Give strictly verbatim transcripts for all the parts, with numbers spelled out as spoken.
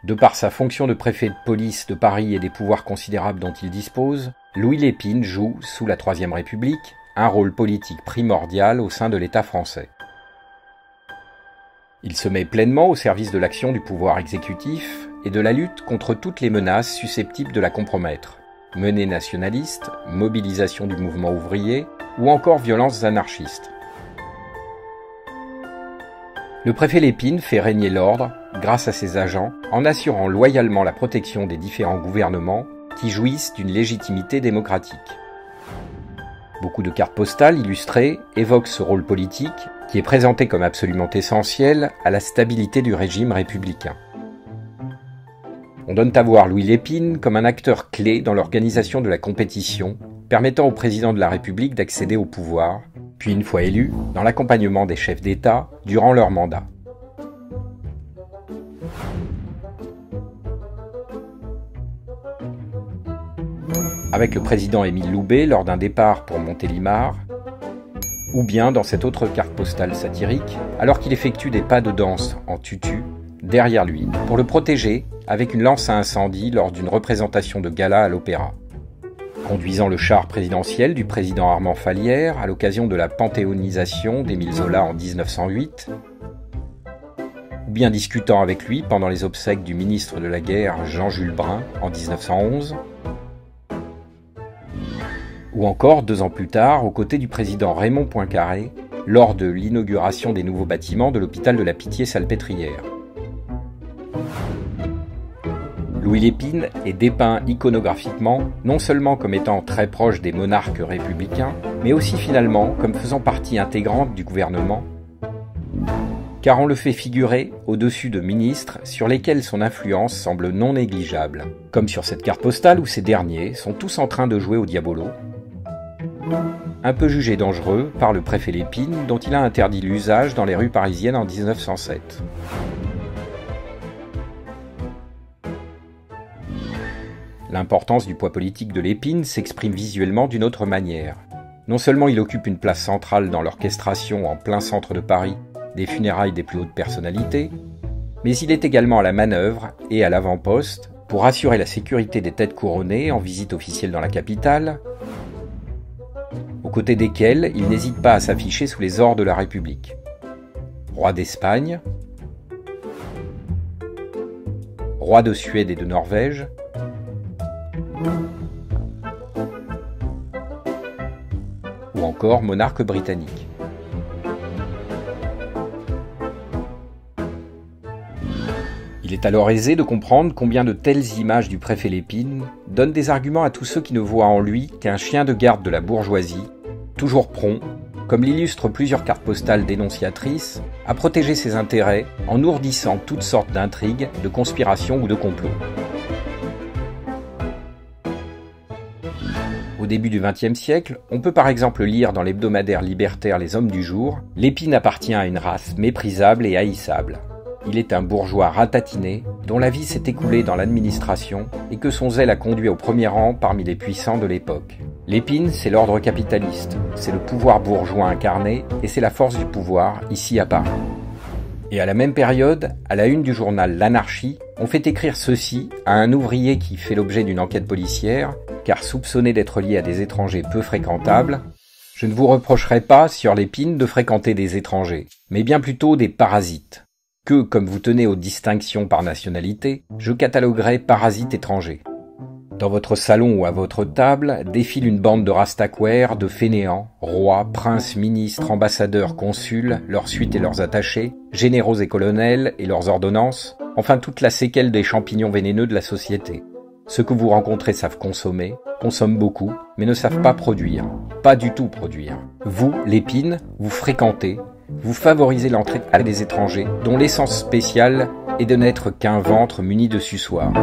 De par sa fonction de préfet de police de Paris et des pouvoirs considérables dont il dispose, Louis Lépine joue, sous la Troisième République, un rôle politique primordial au sein de l'État français. Il se met pleinement au service de l'action du pouvoir exécutif et de la lutte contre toutes les menaces susceptibles de la compromettre. Menées nationalistes, mobilisation du mouvement ouvrier ou encore violences anarchistes. Le préfet Lépine fait régner l'ordre, grâce à ses agents, en assurant loyalement la protection des différents gouvernements qui jouissent d'une légitimité démocratique. Beaucoup de cartes postales illustrées évoquent ce rôle politique qui est présenté comme absolument essentiel à la stabilité du régime républicain. On donne à voir Louis Lépine comme un acteur clé dans l'organisation de la compétition, permettant au président de la République d'accéder au pouvoir, puis une fois élu, dans l'accompagnement des chefs d'État durant leur mandat. Avec le président Émile Loubet lors d'un départ pour Montélimar, ou bien dans cette autre carte postale satirique, alors qu'il effectue des pas de danse en tutu derrière lui, pour le protéger avec une lance à incendie lors d'une représentation de gala à l'opéra. Conduisant le char présidentiel du président Armand Fallières à l'occasion de la panthéonisation d'Émile Zola en dix-neuf cent huit, ou bien discutant avec lui pendant les obsèques du ministre de la Guerre Jean-Jules Brun en dix-neuf cent onze, ou encore deux ans plus tard aux côtés du président Raymond Poincaré lors de l'inauguration des nouveaux bâtiments de l'hôpital de la Pitié-Salpêtrière. Louis Lépine est dépeint iconographiquement non seulement comme étant très proche des monarques républicains, mais aussi finalement comme faisant partie intégrante du gouvernement, car on le fait figurer au-dessus de ministres sur lesquels son influence semble non négligeable, comme sur cette carte postale où ces derniers sont tous en train de jouer au diabolo, un peu jugé dangereux par le préfet Lépine dont il a interdit l'usage dans les rues parisiennes en dix-neuf cent sept. L'importance du poids politique de Lépine s'exprime visuellement d'une autre manière. Non seulement il occupe une place centrale dans l'orchestration en plein centre de Paris des funérailles des plus hautes personnalités, mais il est également à la manœuvre et à l'avant-poste pour assurer la sécurité des têtes couronnées en visite officielle dans la capitale, aux côtés desquels il n'hésite pas à s'afficher sous les ors de la République. Roi d'Espagne, roi de Suède et de Norvège, ou encore monarque britannique. Il est alors aisé de comprendre combien de telles images du préfet Lépine donnent des arguments à tous ceux qui ne voient en lui qu'un chien de garde de la bourgeoisie, toujours prompt, comme l'illustrent plusieurs cartes postales dénonciatrices, à protéger ses intérêts en ourdissant toutes sortes d'intrigues, de conspirations ou de complots. Au début du vingtième siècle, on peut par exemple lire dans l'hebdomadaire libertaire Les Hommes du Jour « Lépine appartient à une race méprisable et haïssable. Il est un bourgeois ratatiné dont la vie s'est écoulée dans l'administration et que son zèle a conduit au premier rang parmi les puissants de l'époque. Lépine, c'est l'ordre capitaliste, c'est le pouvoir bourgeois incarné et c'est la force du pouvoir ici à Paris. » Et à la même période, à la une du journal L'Anarchie, on fait écrire ceci à un ouvrier qui fait l'objet d'une enquête policière, car soupçonné d'être lié à des étrangers peu fréquentables. Je ne vous reprocherai pas, sieur Lépine, de fréquenter des étrangers, mais bien plutôt des parasites, que, comme vous tenez aux distinctions par nationalité, je cataloguerai parasites étrangers. Dans votre salon ou à votre table défile une bande de rastaquaires, de fainéants, rois, princes, ministres, ambassadeurs, consuls, leurs suites et leurs attachés, généraux et colonels et leurs ordonnances, enfin toute la séquelle des champignons vénéneux de la société. Ceux que vous rencontrez savent consommer, consomment beaucoup, mais ne savent pas produire, pas du tout produire. Vous, Lépine, vous fréquentez, vous favorisez l'entrée des étrangers, dont l'essence spéciale est de n'être qu'un ventre muni de suçoirs.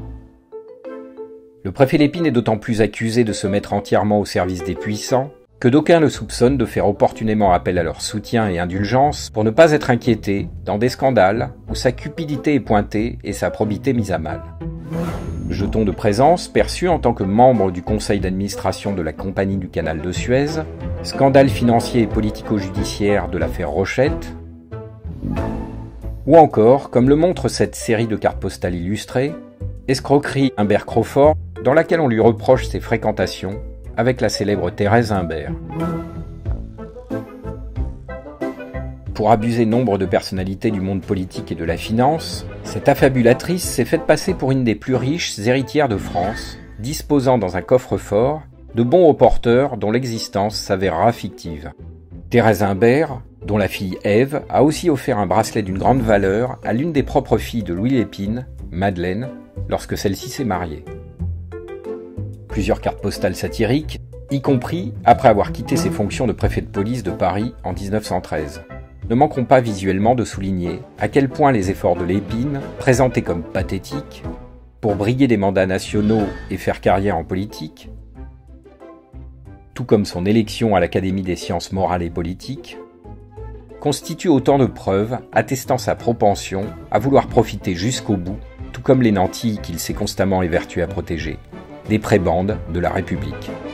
Le préfet Lépine est d'autant plus accusé de se mettre entièrement au service des puissants que d'aucuns le soupçonnent de faire opportunément appel à leur soutien et indulgence pour ne pas être inquiété dans des scandales où sa cupidité est pointée et sa probité mise à mal. Jeton de présence perçu en tant que membre du conseil d'administration de la Compagnie du Canal de Suez, scandale financier et politico-judiciaire de l'affaire Rochette, Ou encore, comme le montre cette série de cartes postales illustrées, Escroquerie Humbert Crawford, dans laquelle on lui reproche ses fréquentations avec la célèbre Thérèse Humbert. Pour abuser nombre de personnalités du monde politique et de la finance, cette affabulatrice s'est faite passer pour une des plus riches héritières de France, disposant dans un coffre-fort de bons aux porteurs dont l'existence s'avérera fictive. Thérèse Humbert, dont la fille Ève, a aussi offert un bracelet d'une grande valeur à l'une des propres filles de Louis Lépine, Madeleine, lorsque celle-ci s'est mariée. Plusieurs cartes postales satiriques, y compris après avoir quitté ses fonctions de préfet de police de Paris en mille neuf cent treize. Ne manquons pas visuellement de souligner à quel point les efforts de Lépine, présentés comme pathétiques, pour briguer des mandats nationaux et faire carrière en politique, tout comme son élection à l'Académie des sciences morales et politiques, constituent autant de preuves attestant sa propension à vouloir profiter jusqu'au bout, tout comme les nantis qu'il s'est constamment évertué à protéger, des prébendes de la République.